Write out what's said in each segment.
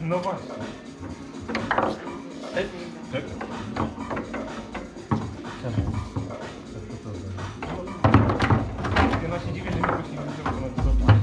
No właśnie. Tak? Czemu? Ja właśnie dziwię, że mi ktoś nie widział, że na to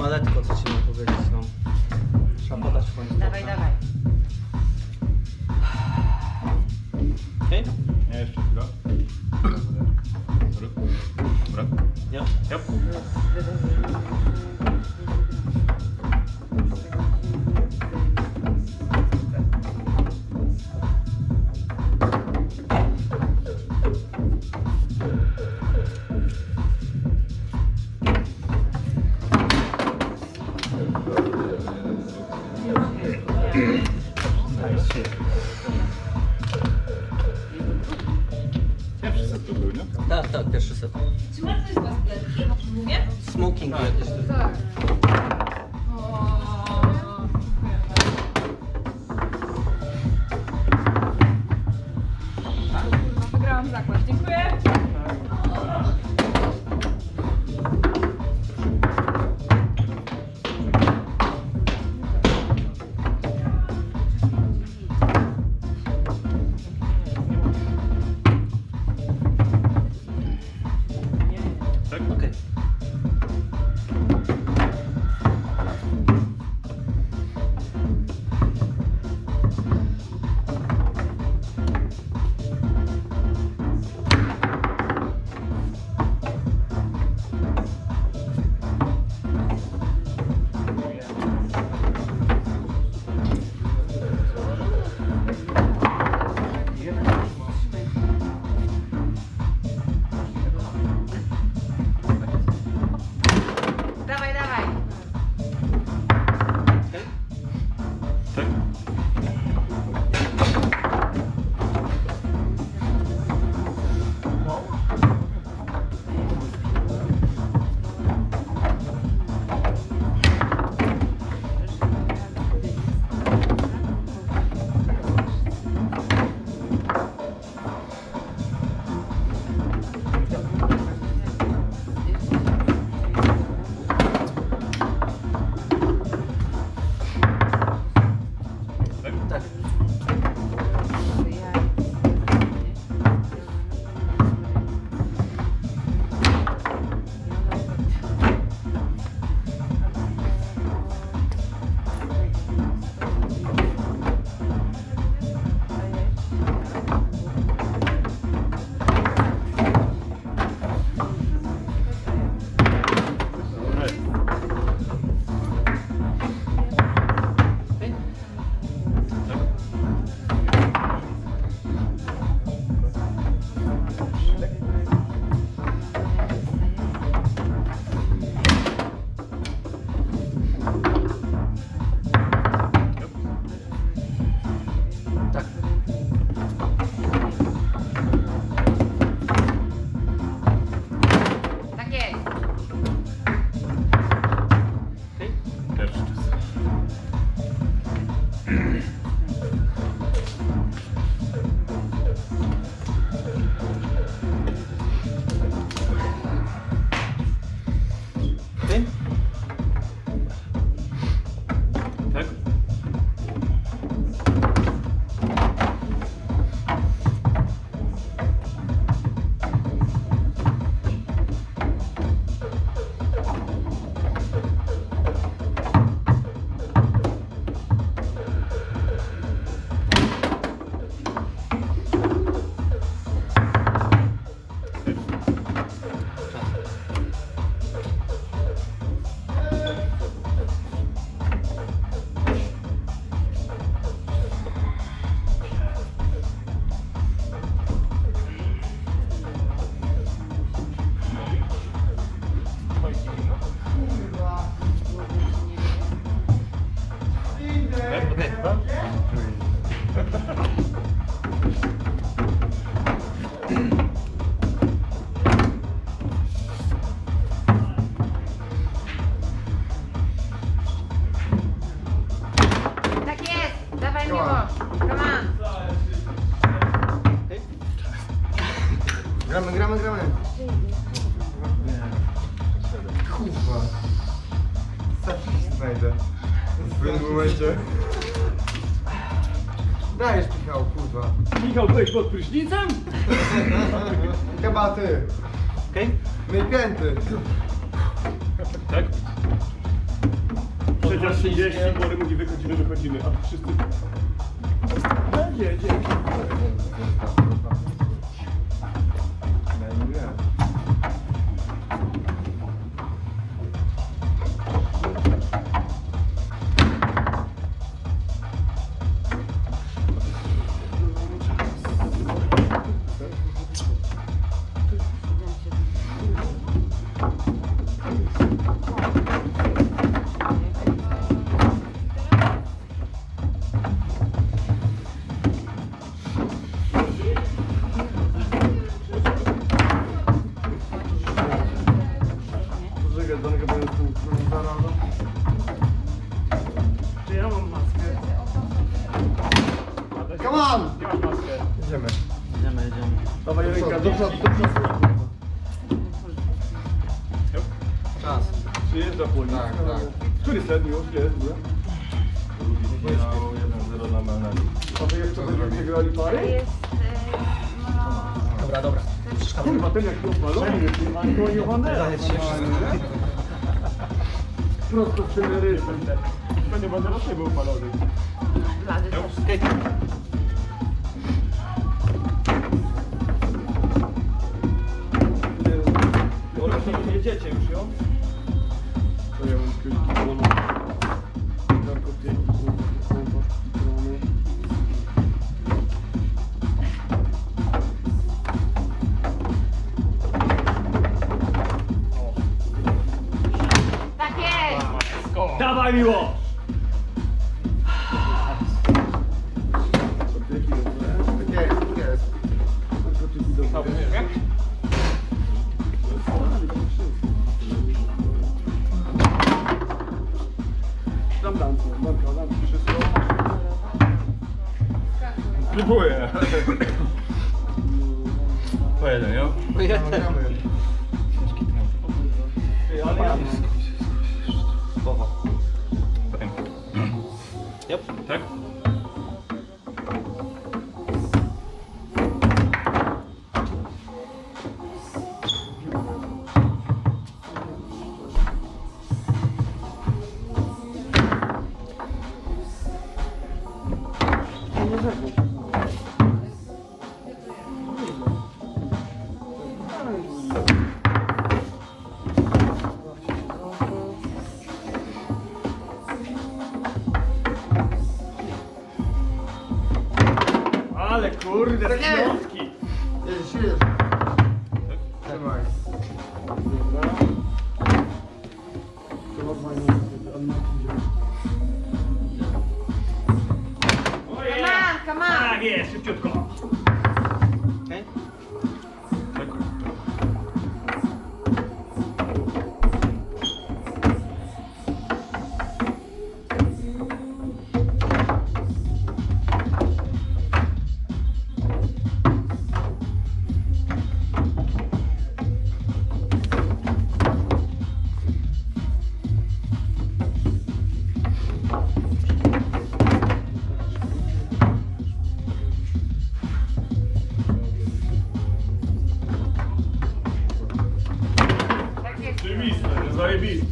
ale tylko co ci mam powiedzieć, no. Trzeba podać w końcu. Dawaj, dawaj. Okej? Nie, jeszcze chwilę. Dobra. Ja. Yep. Pierwszy set to był, nie? Tak, tak, pierwszy set. Czy ma ktoś z was bledki? Mówię? Smoking jakieś. Tak. Wygrałam zakład. Dziękuję. Tak? Okej. Dawaj, dawaj. Tak? Tak. Tak. Tak jest. Okej? Pierwszy czas. Okej? Tak? Tak jest. Dawaj, Miłosz. Come on. Okej? Gramy. Kurwa. Statystyk znajdę. W tym momencie. Dajesz, Michał, kurwa. Michał, byłeś pod prysznicem? Chyba ty. Okej? Myj pięty. Tak? 30, Bory mówi wychodzimy, a tu wszyscy... Będzie, dzięki. Czy ja mam maskę? Come on! Ja mam maskę. Idziemy. Jedziemy. Dawaj ręka, do przodu. Czas. Przyjeżdża płonie. Tak, tak. Który set już jest? 1-0 dla Melnari. A wy jeszcze będziecie grali To pary? jest... Dobra. Kurwa, ten jak opalony, antoniowane. Prosto z Teneryfy. To nie będę rocznie był upalony. Blady też. Jedziecie już ją? To ja mam kilku narkotyki, kurwa, strony. Tak jest! Dawaj miło! Narkotyki dobre. Tak jest. Narkotyki dobre. Dam wszystko. Próbuję. Po jeden, jo? Ale ja... Yep. Tak? Ale kurde, Tak jest. piątki! Jedziesz, jedziesz. Trzymaj. Dobra. To fajnie, ale na idzie. Come on, come on! Tak jest, szybciutko. Okej. Tak. Tak jest. Zajebiste, zajebiste.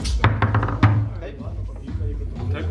Tak?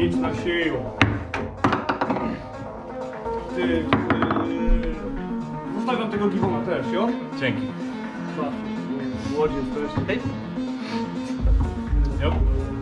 Nic na sił. Ty, zostawiam tego giwona też, jo? Dzięki. Młodzi jesteś. Jo.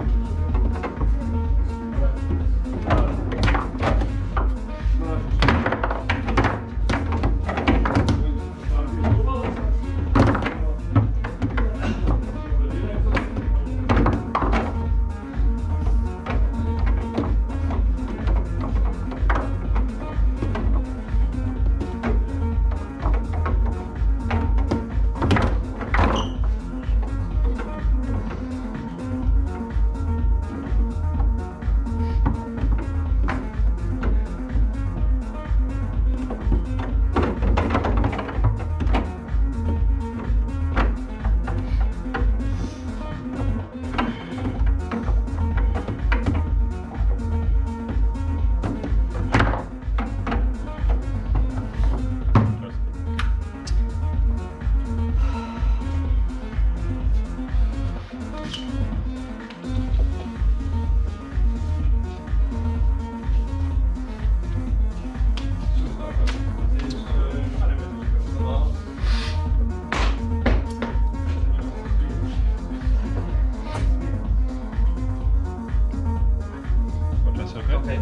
Okej.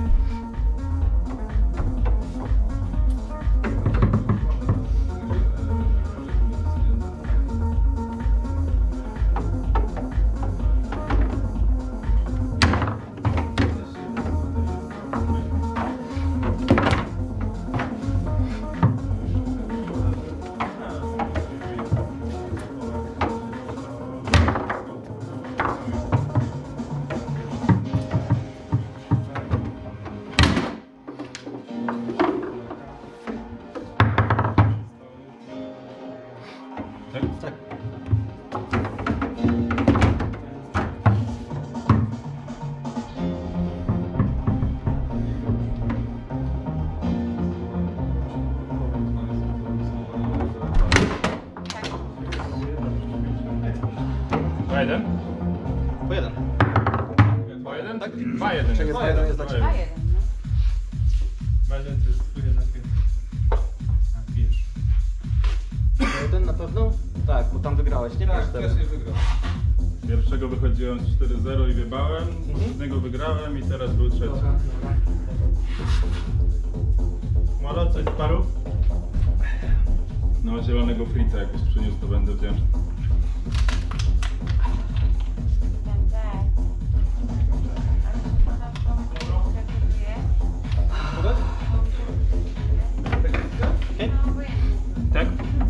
Tak. Dwa jeden? Po jeden. 2-1? Tak? 2-1. Czy nie 2-1 jest dla ciebie? 2-1, no. Bazen to jest twój jednak. A wiesz. 1 na pewno? Tak, bo tam wygrałeś, nie? Tak, 4. też nie wygrał. Pierwszego wychodziłem z 4-0 i wybałem, jednego wygrałem i teraz był trzeci. Malo, coś z paru? No, zielonego frita jakbyś przyniósł, to będę wdzięczny. Tak?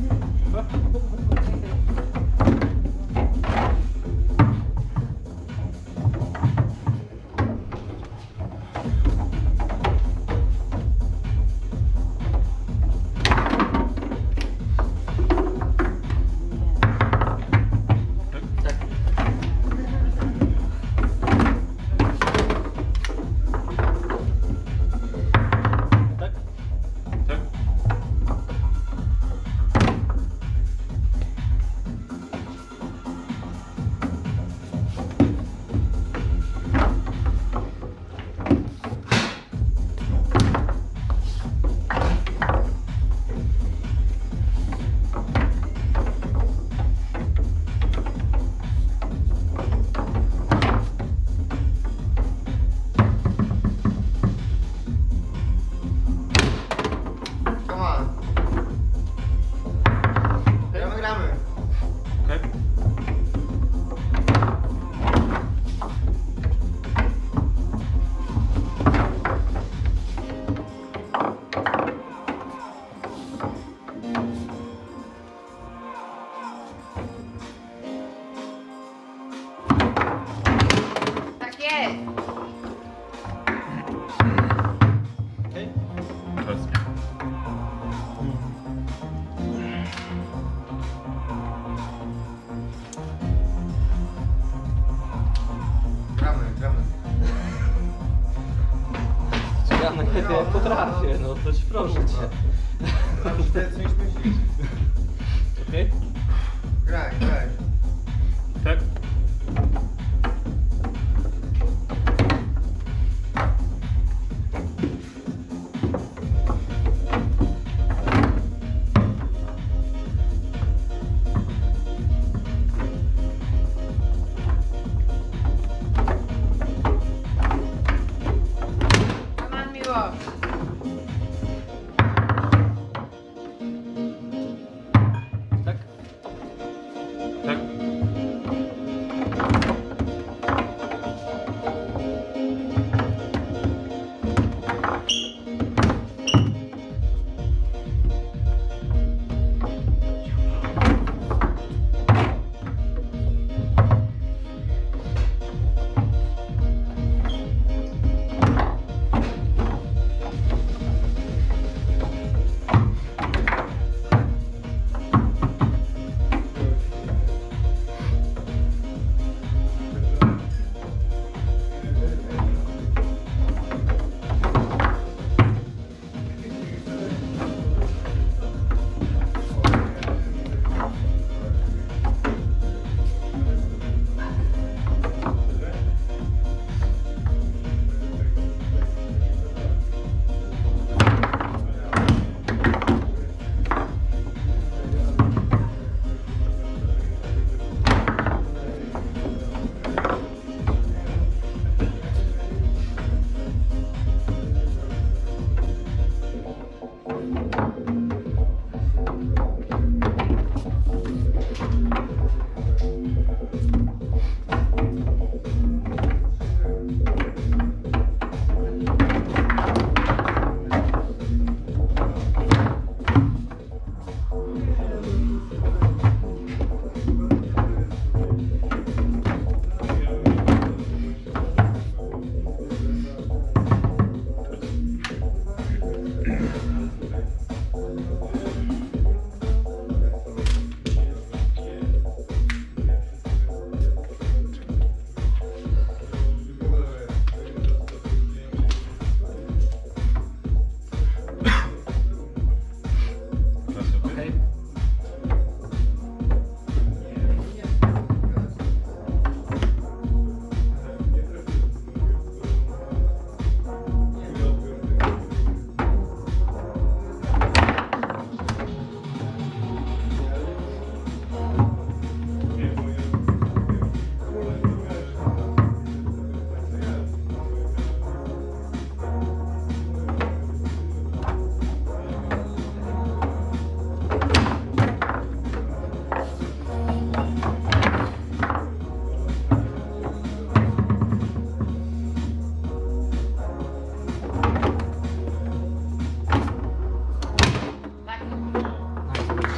Tak? Tak? Come on. Gramy. Tak? Tak jest. Okej. Czas. Gramy. Ja na ciebie potrafię, no to ci proszę cię. Wtedy coś myślisz. Okej? Graj. Tak?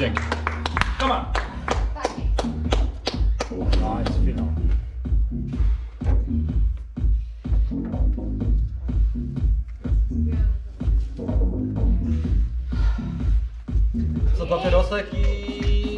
Dzięki. Come on. Nice, finał. Co papierosek i